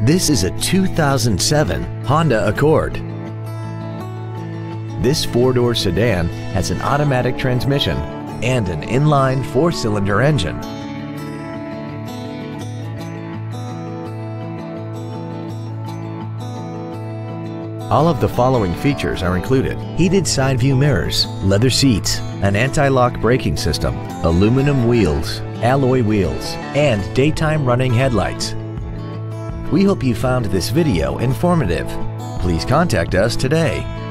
This is a 2007 Honda Accord. This four-door sedan has an automatic transmission and an inline four-cylinder engine. All of the following features are included: heated side view mirrors, leather seats, an anti-lock braking system, aluminum wheels, alloy wheels, and daytime running headlights. We hope you found this video informative. Please contact us today.